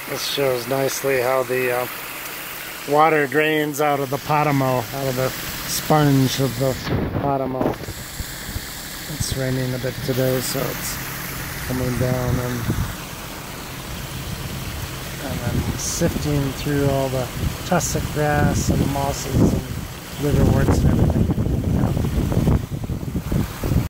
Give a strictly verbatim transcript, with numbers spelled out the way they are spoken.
This shows nicely how the uh, water drains out of the Paramo, out of the sponge of the Paramo. It's raining a bit today, so it's coming down and, and then sifting through all the tussock grass and mosses and liverworts and everything.